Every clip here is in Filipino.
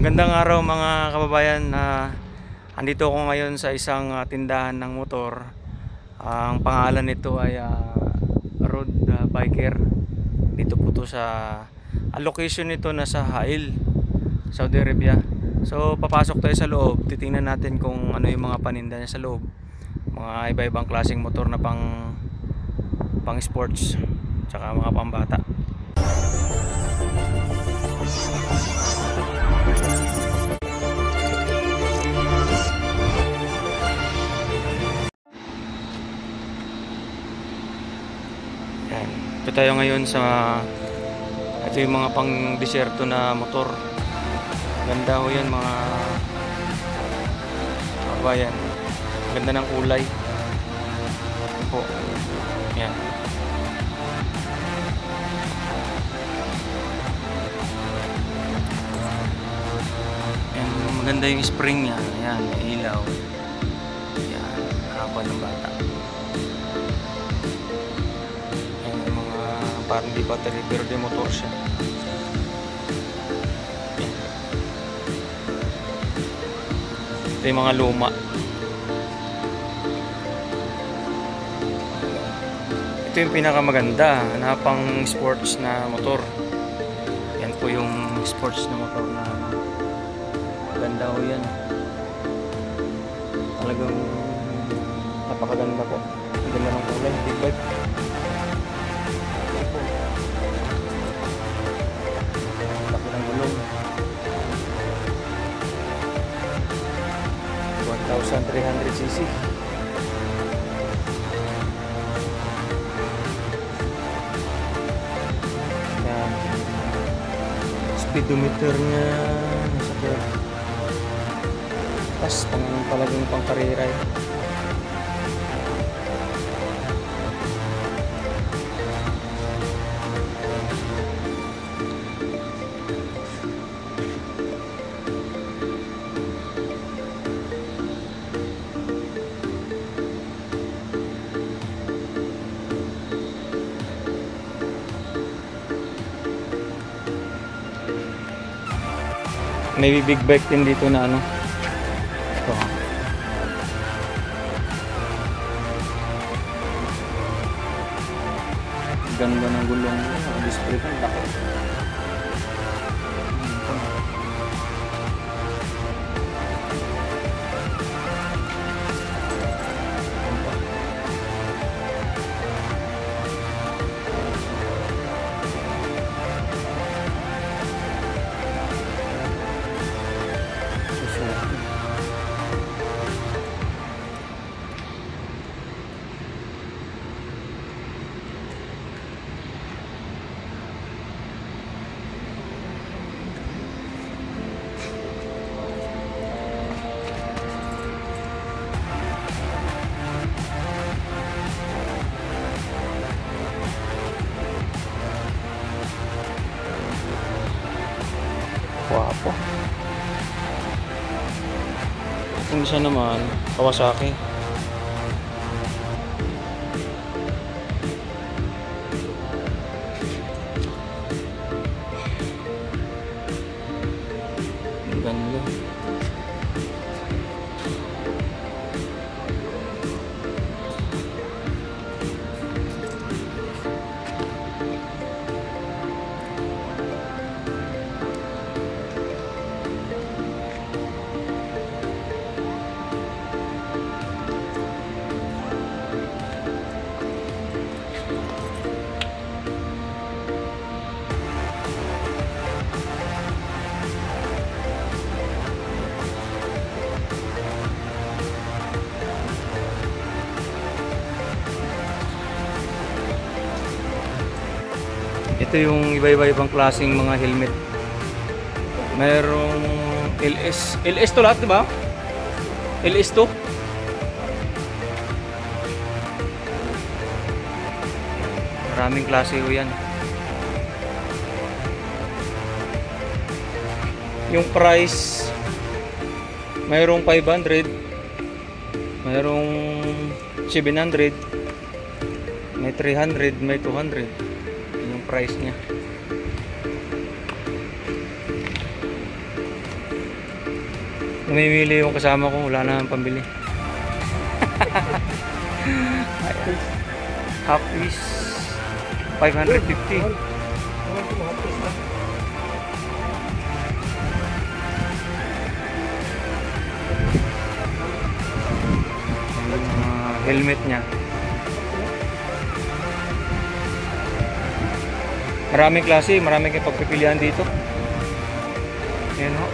Magandang araw mga kababayan. Andito ako ngayon sa isang tindahan ng motor. Ang pangalan nito ay Road Biker. Dito po to sa location nito nasa Hail, Saudi Arabia. So papasok tayo sa loob. Titingnan natin kung ano yung mga paninda niya sa loob. Mga iba-ibang klaseng motor na pang sports, tsaka mga pambata. Ito tayo ngayon sa ito yung mga pang disyerto na motor. Ganda ho yan mga kabayan. Ganda ng kulay. Ito po. Yan. Yan, maganda yung spring niya. Yan, may ilaw. Yan, haba ng bata. Parang di battery pero di motor siya. Ito yung mga luma. Ito yung pinakamaganda na pang sports na motor. Yan po yung sports na motor na ganda ho yan. Talagang napakaganda po. Ang ganda ng kulay, big bike. Laki ng gulong. 1,300cc. Yan. Speedometer nya nasa po. Tapos talagang pang karera eh. Maybe big bike din dito na ano. Ito. Ganda ng gulong. Display pa laki. Wapo. Yung isa naman, Kawasaki. Ganda. Ito yung iba-ibang klaseng mga helmet. Merong LS to lahat, diba? LS to. Maraming klase ho yan. Yung price, mayroong 500, mayroong 700, may 300, may 200. Yung price niya. Namimili yung kasama ko, wala na pambili. Ayan. Half is 550. Helmet niya. Maraming klase, maraming kayong pagpipilian dito. Ayan ho.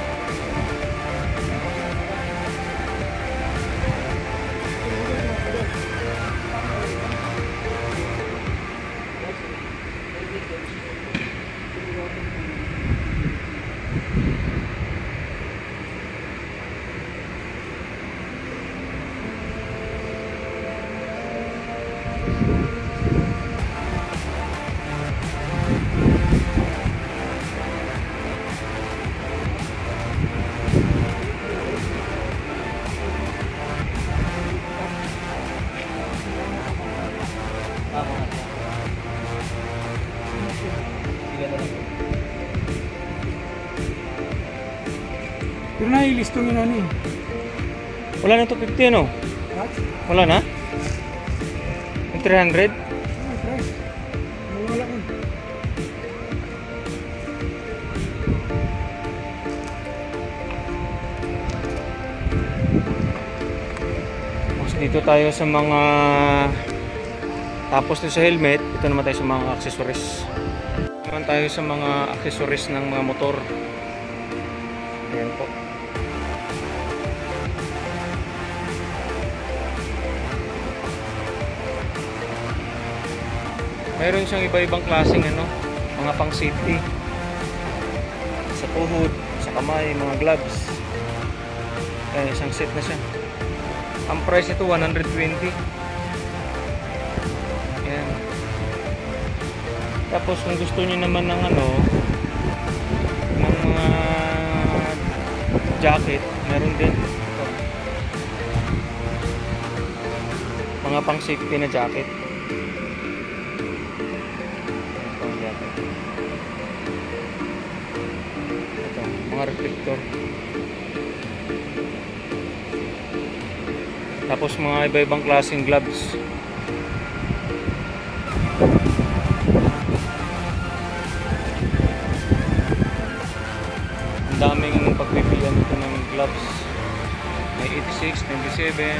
Pero nailistong yun ano eh. Wala na 250 ano? What? Wala na? Yung 300? Ah, price. Wala ko. Tapos dito tayo sa mga... Tapos dito sa helmet, ito naman tayo sa mga accessories. Naman tayo sa mga accessories ng mga motor. Ayan po. Mayroon siyang iba-ibang klaseng ano, mga pang safety. Sa tuhod, sa kamay, mga gloves. Ayan, isang set na siya. Ang price nito 120. Ayan. Tapos kung gusto niyo naman ng ano, ng mga jacket, meron din. Ito. Mga pang safety na jacket. Ito, mga reflector. Tapos mga iba-ibang klaseng gloves. Ang daming pagpipilian dito ng gloves. May 86, 97.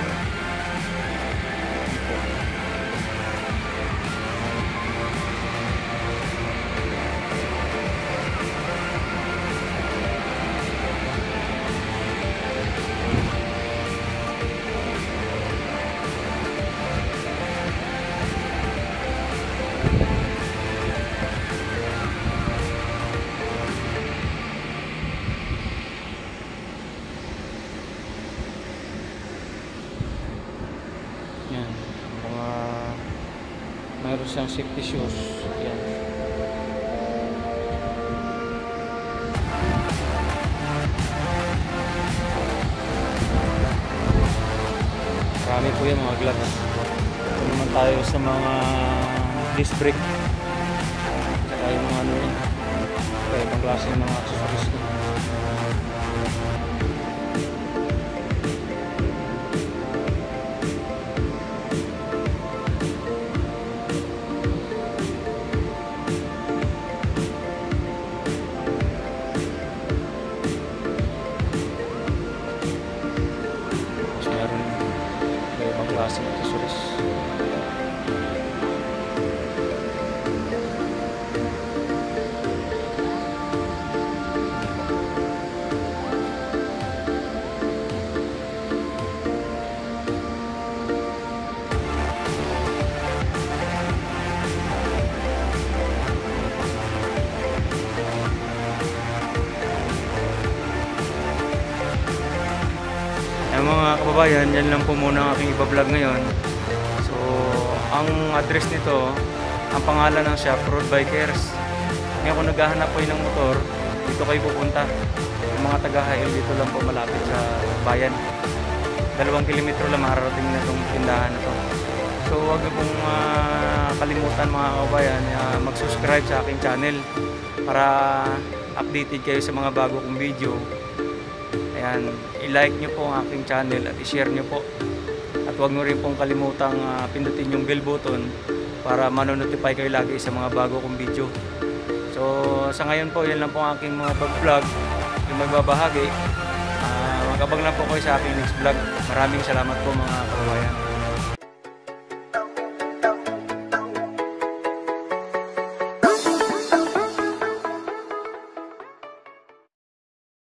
Yan, mga mayroon siyang safety shoes. Yan. Marami po yung mga gloves. Ito naman tayo sa mga disc brake. Saka yung mga ano yun. Kaya ibang klase ng mga accessories ko. Klaseng accessories. Mga kababayan, yan lang po muna ang aking iba-vlog ngayon. So, ang address nito, ang pangalan ng shop, Road Bikers. Ngayon kung naghahanap po ng motor, dito kayo pupunta. Yung mga taga-Hail dito lang po malapit sa bayan. 2 kilometro lang mararating na itong tindahan na to. So, huwag niyo pong kalimutan mga kababayan, mag-subscribe sa aking channel para updated kayo sa mga bago kong video. Ayan, i-like nyo po ang aking channel at i-share nyo po. At huwag nyo rin pong kalimutang pindutin yung bell button para manonotify kayo lagi sa mga bago kong video. So sa ngayon po, yan lang po ang aking mga vlog yung magbabahagi. Mag-abang lang po kayo sa aking next vlog. Maraming salamat po mga kababayan.